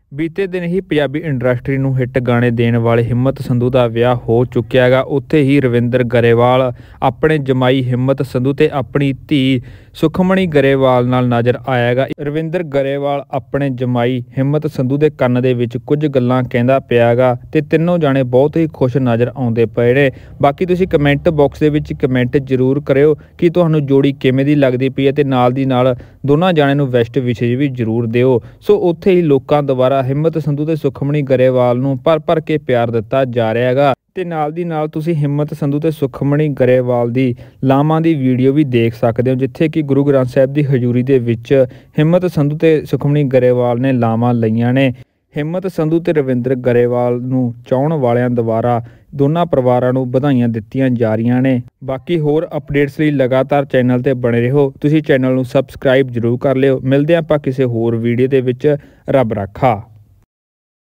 ਬੀਤੇ ਦਿਨ ਹੀ ਪੰਜਾਬੀ ਇੰਡਸਟਰੀ ਨੂੰ ਹਿੱਟ ਗਾਣੇ ਦੇਣ ਵਾਲੇ ਹਿੰਮਤ ਸੰਧੂ ਦਾ ਵਿਆਹ ਹੋ ਚੁੱਕਿਆ ਹੈਗਾ। ਉੱਥੇ ਹੀ ਰਵਿੰਦਰ ਗਰੇਵਾਲ ਆਪਣੇ ਜਮਾਈ ਹਿੰਮਤ ਸੰਧੂ ਤੇ ਆਪਣੀ ਧੀ ਸੁਖਮਣੀ ਗਰੇਵਾਲ ਨਾਲ ਨਜ਼ਰ ਆਇਆ ਹੈਗਾ। ਰਵਿੰਦਰ ਗਰੇਵਾਲ ਆਪਣੇ ਜਮਾਈ ਹਿੰਮਤ ਸੰਧੂ ਦੇ ਕੰਨ ਦੇ ਵਿੱਚ ਕੁਝ ਗੱਲਾਂ ਕਹਿੰਦਾ ਪਿਆ ਹੈਗਾ ਤੇ ਤਿੰਨੋਂ ਜਾਣੇ ਬਹੁਤ ਹੀ ਖੁਸ਼ ਨਜ਼ਰ ਆਉਂਦੇ ਪਏ ਨੇ। ਬਾਕੀ ਤੁਸੀਂ ਕਮੈਂਟ ਬਾਕਸ ਦੇ ਵਿੱਚ ਕਮੈਂਟ ਜ਼ਰੂਰ ਕਰਿਓ ਕਿ ਤੁਹਾਨੂੰ ਜੋੜੀ ਕਿਵੇਂ ਦੀ ਲੱਗਦੀ ਪਈ ਹੈ ਤੇ ਨਾਲ ਦੀ ਨਾਲ ਦੋਨਾਂ ਜਾਣਿਆਂ ਨੂੰ ਬੈਸਟ ਵਿਸ਼ੇਜ ਵੀ ਜ਼ਰੂਰ ਦਿਓ। ਸੋ ਉੱਥੇ ਹੀ ਲੋਕਾਂ ਦੁਆਰਾ ਹਿੰਮਤ ਸੰਧੂ ਤੇ ਸੁਖਮਣੀ ਗਰੇਵਾਲ ਨੂੰ ਭਰ ਕੇ ਪਿਆਰ ਦਿੱਤਾ ਜਾ ਰਿਹਾ ਹੈਗਾ ਤੇ ਨਾਲ ਦੀ ਨਾਲ ਤੁਸੀਂ ਹਿੰਮਤ ਸੰਧੂ ਤੇ ਸੁਖਮਣੀ ਗਰੇਵਾਲ ਦੀ ਲਾਵਾਂ ਦੀ ਵੀਡੀਓ ਵੀ ਦੇਖ ਸਕਦੇ ਹੋ, ਜਿੱਥੇ ਕਿ ਗੁਰੂ ਗ੍ਰੰਥ ਸਾਹਿਬ ਦੀ ਹਜ਼ੂਰੀ ਦੇ ਵਿੱਚ ਹਿੰਮਤ ਸੰਧੂ ਤੇ ਸੁਖਮਣੀ ਗਰੇਵਾਲ ਨੇ ਲਾਵਾਂ ਲਈਆਂ ਨੇ। ਹਿੰਮਤ ਸੰਧੂ ਤੇ ਰਵਿੰਦਰ ਗਰੇਵਾਲ ਨੂੰ ਚਾਹਣ ਵਾਲਿਆਂ ਦੁਆਰਾ ਦੋਨਾਂ ਪਰਿਵਾਰਾਂ ਨੂੰ ਵਧਾਈਆਂ ਦਿੱਤੀਆਂ ਜਾ ਰਹੀਆਂ ਨੇ। ਬਾਕੀ ਹੋਰ ਅਪਡੇਟਸ ਲਈ ਲਗਾਤਾਰ ਚੈਨਲ ਤੇ ਬਣੇ ਰਹੋ। ਤੁਸੀਂ ਚੈਨਲ ਨੂੰ ਸਬਸਕ੍ਰਾਈਬ ਜ਼ਰੂਰ ਕਰ ਲਿਓ। ਮਿਲਦੇ ਆਪਾਂ ਕਿਸੇ ਹੋਰ ਵੀਡੀਓ ਦੇ ਵਿੱਚ। ਰੱਬ ਰਾਖਾ।